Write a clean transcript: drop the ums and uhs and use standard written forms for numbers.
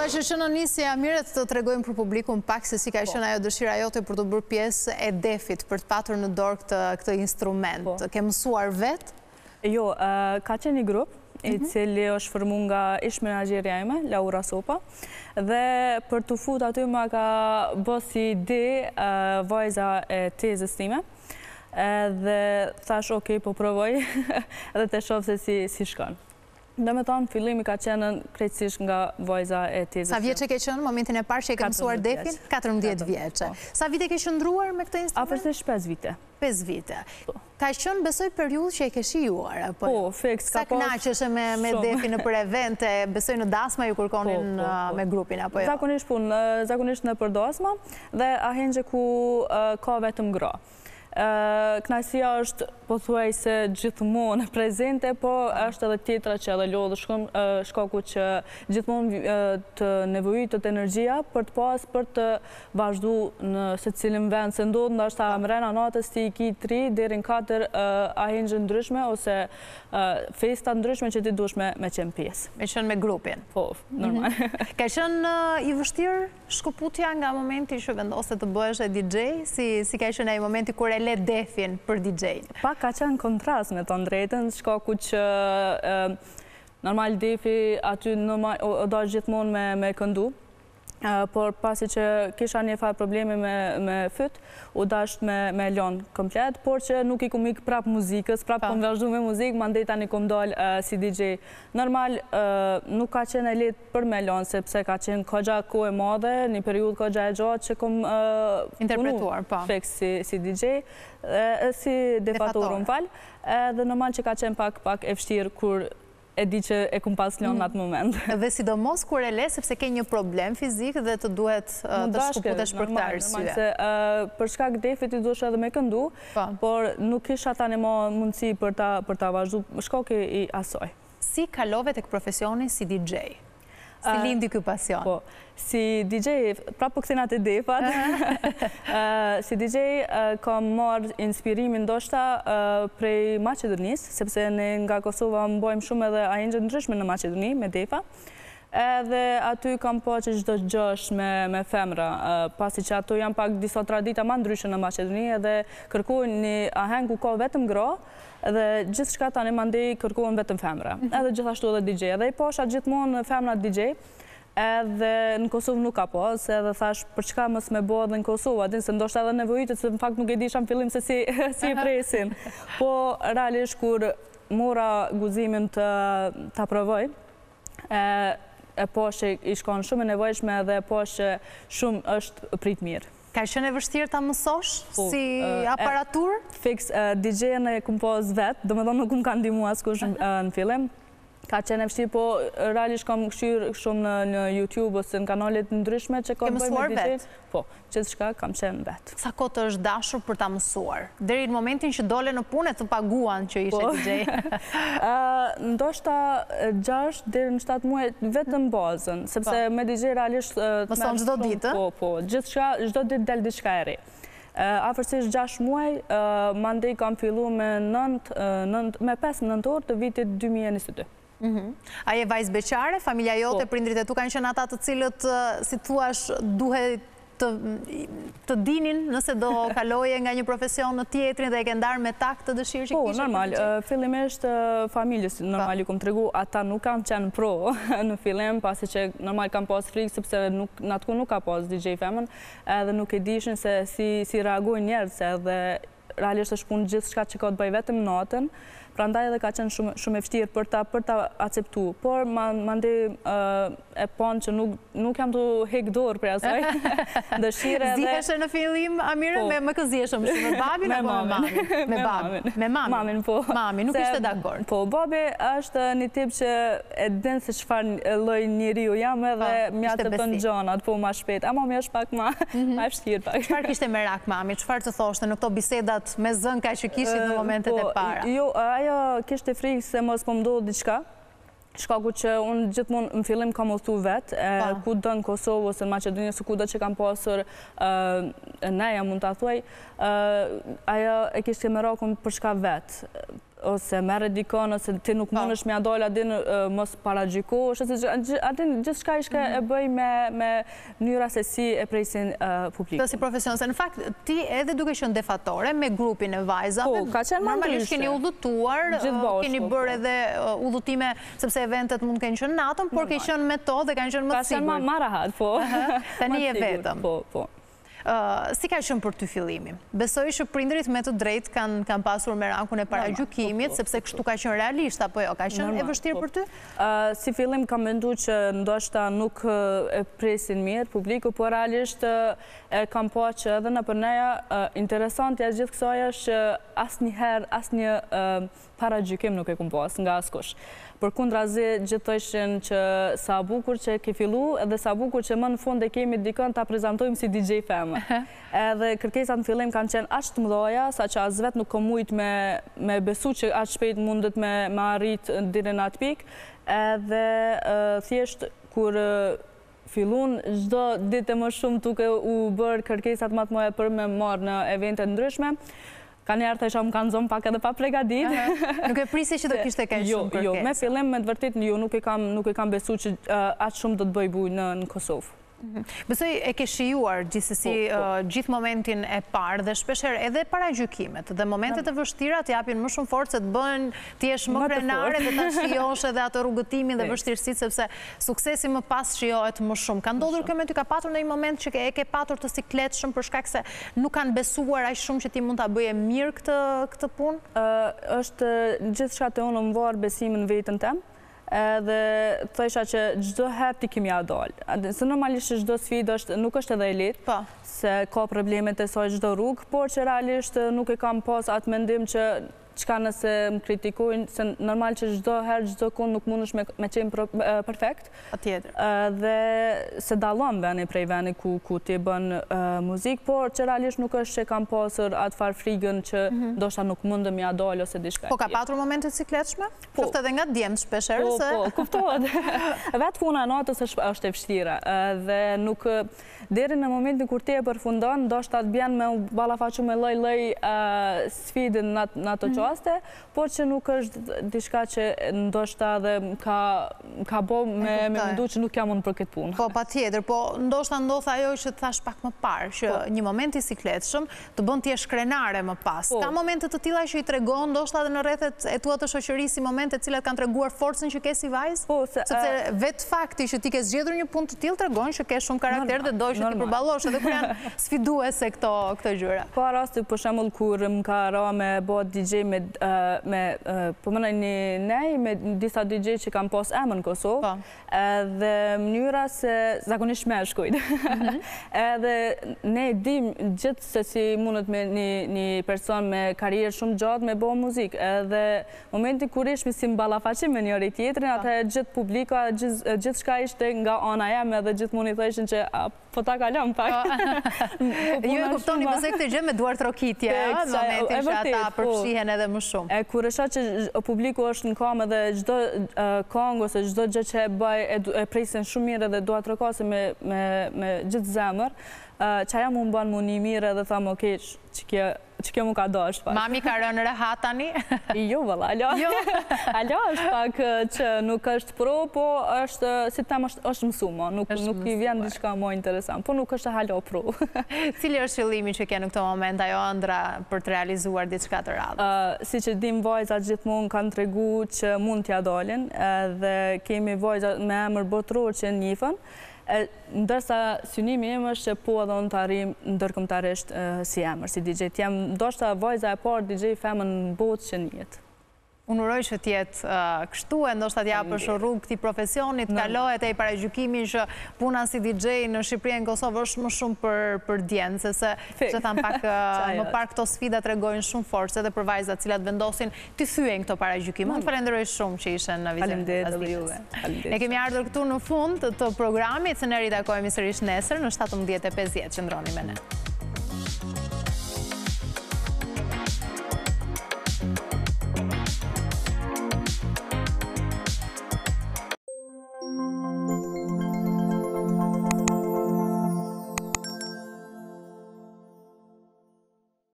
Thua që në nisje Amire të tregojmë për publikun pak se si ka qenë ajo dëshira jote për të bërë pjesë e DEF-it për të patur në dorë këtë instrument. Ke mësuar vetë? Jo, ka qenë një grup i cili është formu nga ish menaxherja ime, Laura Sopa, dhe për të fut aty ma ka bë si ide vajza e tezës time, dhe thash ok, po provoj edhe të shoh se si shkon. Do me thonë, fillimi ka qenë krejtësisht nga vajza e tezës. Sa vjeçe ke qenë momentin e parë që e ke mësuar DEF-in? 14 vjeçe. Sa vite ke qëndruar me këtë instrument? Afërsisht 5 vite. 5 vite. Ka qenë besoj periudhë që e ke shijuar, apo? Po, fiks. Sa kënaqeshe me DEF-in në për evente, besoj në dasma ju kërkonin me grupin, apo jo? Zakonisht në për dasma, dhe ahengje ku ka vetëm gra. Kënaqësia është pothuaj se gjithmonë prezente, po është edhe tjetra që edhe lodhë shkaku që gjithmonë të nevojitët energjia për të pas për të vazhdu në secilin vend se ndodhë ndashta mrena natës ti i ki 3 deri në 4 ahengje ndryshme ose festa ndryshme që ti dush me qenë pjesë. Me qenë me grupin? Po, normal. Ka qenë i vështirë shkëputja nga momenti që vendose të bëhesh e DJ, si ka qenë ai momenti kur e le DEF-in për DJ-n? Pak ka qenë kontrast me të drejtën, shkaku që normal DEF-i aty do gjithmonë me këndu, por pasi që kisha një farë probleme me fyt, u dasht me lonë komplet, por që nuk i kum ik prap muzikës, prap kom vazhdu me muzikë, ma ndej tani kom dal si DJ. Normal, nuk ka qenë e letë për me lonë, sepse ka qenë kogja kohë e madhe, një periudhë kogja e gjatë që kom interpretuar, pa. Fix si DJ, si defator unë falë, dhe normal që ka qenë pak e vështirë kur e di që e kum pas lënë në atë moment. Dhe sidomos kur e le, sepse ke një problem fizik dhe të duhet të shkëputesh për këtë arsye. Për shkak DEF-it i duhet edhe me këndu, por nuk kisha tani më mundësi për ta vazhdu shkak i asoj. Si kalove tek profesioni si DJ? Si lindi ky pasion? Po, si DJ, prapë këthinat e DEF-at, si DJ kam marrë inspirimin ndoshta prej Maqedonisë, sepse ne nga Kosova mbojmë shumë edhe ahengje ndryshme në Maqedoni me DEF-a, edhe aty kam po që çdo gjë është me femra, pasi që ato janë pak disa tradita ma ndryshe në Maqedoni, edhe kërkojnë një aheng ku ka vetëm gra, edhe gjithë shka tani mandej kërkojnë vetëm femra, edhe gjithashtu edhe DJ, edhe i posha gjithmonë femra DJ, edhe në Kosovë nuk ka pas, edhe thash për çka mos me bo edhe në Kosovë, adin se ndoshta edhe nevojitët, se në fakt nuk e disha në fillim se si e presin. Po, realisht kur mora guzimin të provoj, e po që i shkon shumë e nevojshme edhe po që shumë është prit mirë. Ka qenë e vështirë ta mësosh si aparatur? Fix, DJ-n e kum pos vetë, do me thonë nuk kum ka ndihmu askush në fillim. Ka qenë e vështirë, po realisht kam këshirë shumë në YouTube ose në kanalet ndryshme që ka të bëjmë me DJ-n. Po, gjithë shka kam qenë vetë. Sa kohë të është dashur për ta mësuar? Deri në momentin që dole në punë të paguan që ishe DJ? Ndoshta 6 deri në 7 muaj vetëm bazën, sepse me DJ realisht... Mëson çdo ditë? Po, gjithë shka, çdo ditë del diçka e re. Afërsisht 6 muaj, mandej kam fillu me 5-9 orë të vitit 2022. A je vajzë beqare, familja jote, prindrit e tu kanë qenë ata të cilët, si thuash, duhet të dinin nëse do kaloje nga një profesion në tjetrin dhe e ke ndarë me tak të dëshirë që kishe? Po, normal. Fillimisht familjes normal ju kom tregu, ata nuk kanë qenë pro në fillim, pasi që normal kam pas frikë, sepse në atëku nuk ka pas DJ femën, edhe nuk e dishin se si reagojnë njerëz, edhe realisht është punë gjithë shka që ka të bëj vetëm natën, prandaj edhe ka qenë shumë e vështirë për ta akceptu. Por mandej e panë që nuk jam të hek dorë për asaj. Dëshire edhe... Ziheshe në fillim, Amire, me këziheshe më shumë? Me babin apo me mamin? Me babin. Me mamin? Mamin, po. Mamin, nuk ishte dakord? Po, babi është një tip që e din se çfarë lloj njeriu jam edhe mjatë të bën gjonat, po ma shpejt. A mami është pak ma vështirë pak. Çfarë kishte merak mami? Çfarë të thoshte në këto bisedat me zënka që kishit në momentet e para? Jo, ajo kishte frikë se mos po ndodhë diçka. Shkaku që unë gjithmonë në fillim kam udhëtu vetë, ku do në Kosovë ose në Maqedoni ose ku do që kam pasur neja mund të thuaj, ajo e kishte merakun për shka vetë. ose merre dikon, ose ti nuk mundesh me dalë adin mos paragjykosh, ose adin gjithçka ishte e bëj me mënyra se si e presin publikun. Si profesion, se në fakt ti edhe duke qenë defatore me grupin e vajzave, normalisht keni udhëtuar, keni bërë edhe udhëtime sepse eventet mund të kenë qenë natën, por ke qenë me to dhe kanë qenë më të sigurt. Ka qenë më rahat, po. Tani e vetëm. Po. Si ka qenë për ty fillimi? Besoj që prindrit me të drejtë kanë pasur merakun e paragjykimit, sepse kështu ka qenë realisht, apo jo? Ka qenë e vështirë për ty? Si fillim kam menduar që ndoshta nuk e presin mirë publiku, por realisht e kam pa që edhe nëpër neja interesante e gjithë kësaj është që asnjëherë asnjë paragjykim nuk e kam pas nga askush. Përkundrazi gjithë thoshin që sa bukur që ke fillu edhe sa bukur që më në fund e kemi dikën ta prezantojmë si DJ Femme. Edhe kërkesat në fillim kanë qenë aq të mëdha, saqë as vet nuk kam mujt me besu që aq shpejt mundet me arrit deri në atë pikë. Edhe thjesht kur fillun çdo ditë më shumë duke u bërë kërkesat më të mëdha për me marrë në evente ndryshme. Ka njerë të isha më kanë zonë pak edhe pa pregadit. Nuk e prisi që do kishte kaq shumë kërkesë? Jo, me fillim me të vërtet nuk e kam besu që atë shumë do të bëj bujë në Kosovë. Besoj e ke shijuar gjithsesi gjithë momentin e parë dhe shpeshherë edhe paragjykimet dhe momentet e vështira të japin më shumë forcë të bën ti jesh më krenare dhe ta shijosh edhe atë rrugëtimin dhe vështirësitë sepse suksesi më pas shijohet më shumë. Ka ndodhur kjo me ty, ka patur ndonjë moment që e ke patur të sikletshëm për shkak se nuk kanë besuar aq shumë që ti mund ta bëje mirë këtë punë? Është gjithçka te unë më varr besimin në veten tem. Edhe thësha që çdo herë ti kemi dalë. Se normalisht çdo sfidë nuk është edhe e lehtë, se ka problemet e saj çdo rrugë, por që realisht nuk e kam pas atë mendim që çka nëse më kritikojnë, se normal që çdo herë, çdo kund nuk mundesh me qenë perfekt. Patjetër. Dhe se dallon veni prej veni ku ti bën muzikë, por që realisht nuk është që kam pasur atë farë frigën që ndoshta nuk mundem ja dalë ose diçka. Po ka patur momente të sikletshme? Qoftë edhe nga djemt shpeshherë se. Po, kuptohet. Vetë puna e natës është e vështira dhe nuk deri në momentin kur ti e përfundon, ndoshta të bjen me ballafaqu me lloj sfidën në ato qaste, por që nuk është diçka që ndoshta dhe ka bo me mendu që nuk jam unë për këtë punë. Po, patjetër, po ndoshta ndodh ajo që thash pak më parë, që një moment i sikletshëm të bën ti shkrenare më pas. Ka momente të tilla që i tregon ndoshta edhe në rrethet e tua të shoqërisë, si momente të cilat kanë treguar forcën që ke si vajzë? Po, sepse vetë fakti që ti ke zgjedhur një punë të tillë tregon që ke shumë karakter dhe doj që ti përballosh edhe kur janë sfiduese këto gjëra. Ka raste për shembull kur më ka ra me bë DJ po më me disa DJ që kam pas emër në Kosovë, edhe mënyra se zakonisht meshkujt. Edhe ne dim gjithë se si mundet me një person me karrierë shumë gjatë me bë muzikë, edhe momenti kur ishmi si mballafaqim me njëri tjetrin, atë gjithë publika, gjithçka ishte nga ana jeme dhe gjithmonë i thoshin që po ta kalon pak. Ju e kuptoni pse këtë gjë me duart rokitje, në momentin që ata përfshihen edhe më shumë. Kur e shoh që publiku është në kamë dhe çdo këngë ose çdo gjë që e bëj e presin shumë mirë dhe dua të rokase me gjithë zemër, çaja më bën më një mirë edhe tham okay, që kjo më ka dosh pak. Mami ka rënë rehat tani? Jo, valla, alo është pak që nuk është pro, po është, si tem është mësuma, nuk i vjen diçka më interesant, po nuk është halo pro. Cili është qëllimi që ke në këto moment, ajo ëndra për të realizuar diçka të radhës? Si që dim, vajzat gjithmonë kanë tregu që mund t'ja dalin, dhe kemi vajzat me emër botror që njifën, ndërsa synimi im është që po edhe unë të arrim ndërkombëtarisht si emër, si DJ. Jam ndoshta vajza e parë DJ Femme në botë që njetë. Unë uroj që t'jetë kështu e ndoshta t'japësh rrugë këtij profesionit, kalohet e i paragjykimi që puna si DJ në Shqipëri e në Kosovë është më shumë për djenë, se që thamë pak më parë këto sfida tregojnë shumë forcë edhe për vajzat cilat vendosin t'i thyen këto paragjykime. Unë falenderoj shumë që ishen në vizitën. Ne kemi ardhur këtu në fund të programit, se ne ritakojmë sërish nesër në 17:50. Qëndroni me ne.